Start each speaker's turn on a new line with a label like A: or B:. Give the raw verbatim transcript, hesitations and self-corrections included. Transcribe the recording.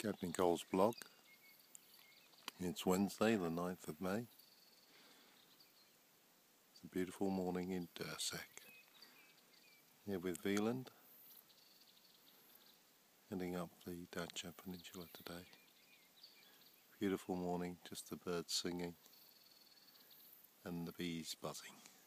A: Captain Cole's blog. It's Wednesday the ninth of May. It's a beautiful morning in Dirsek. Here with Veland, heading up the Dirsek Peninsula today. Beautiful morning, just the birds singing and the bees buzzing.